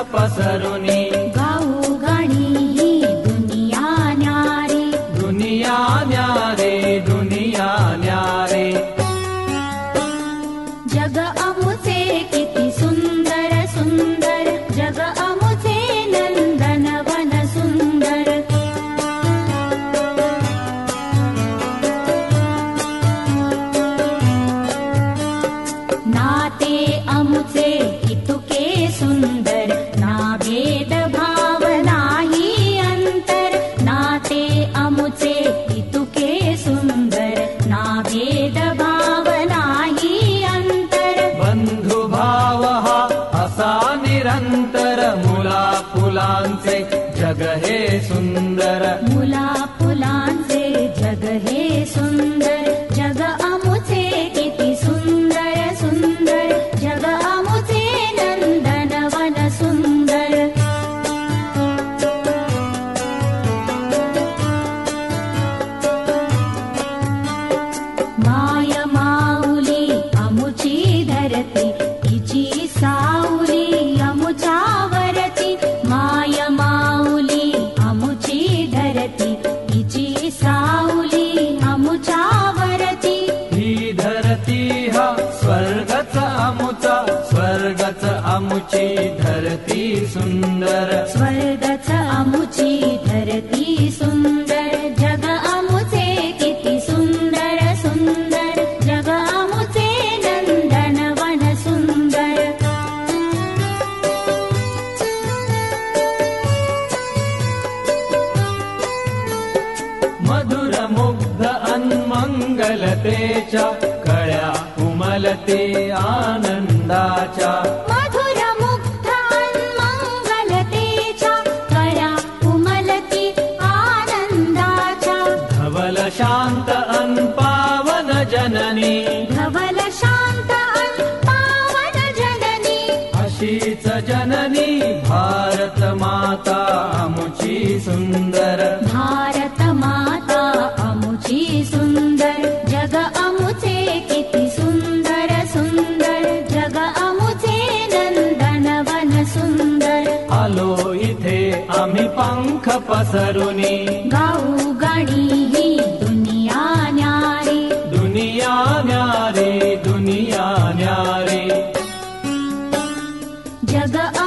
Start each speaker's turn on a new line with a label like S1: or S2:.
S1: पसरुनी
S2: गाऊ गाणी ही दुनिया न्यारी,
S1: दुनिया न्यारे दुनिया न्यारे.
S2: जग अमुचे किती सुंदर सुंदर, जग अमुचे नंदनवन सुंदर. नाते अमुचे इतुके सुंदर, ना भेद भाव नाही अंतर. नाते अमुचे इतुके सुंदर, ना भेद भाव नाही अंतर.
S1: बंधुभाव हा असा निरंतर, मुला फुलांचे जग हे सुंदर.
S2: मुला फुलांचे जग हे सुंदर, जग अमुचे किती सुंदर सुंदर, जग अमुचे नंदनवन सुंदर. माय माऊली अमुची धरती, तिची सावली अमुच्यावरती. माय माऊली अमुची धरती, तिची सावली अमुच्यावरती.
S1: ही धरती हा स्वर्गच अमुचा, स्वर्गच अमुची धरती सुंदर.
S2: स्वर्गच अमुची धरती सुंदर, जग अमुचे किती सुंदर सुंदर, जग अमुचे नंदनवन सुंदर.
S1: मधुर मुग्ध अन्मंगलतेच्या कळ्या उमलते आनंदाच्या.
S2: मधुर मुग्ध अन्मंगलतेच्या कळ्या उमलती आनंदाच्या.
S1: धवल शांत पावन जननी,
S2: धवल शांत पावन जननी.
S1: अशीच जननी भारत माता अमुची सुंदर.
S2: भारत माता अमुची सुंदर, जग अमुचे किती सुंदर सुंदर, जग अमुचे नंदनवन सुंदर.
S1: आलो इथे आम्ही पंख पसरुनी,
S2: गाऊ गाणी ही दुनिया न्यारी,
S1: दुनिया न्यारे दुनिया न्यारे.
S2: जग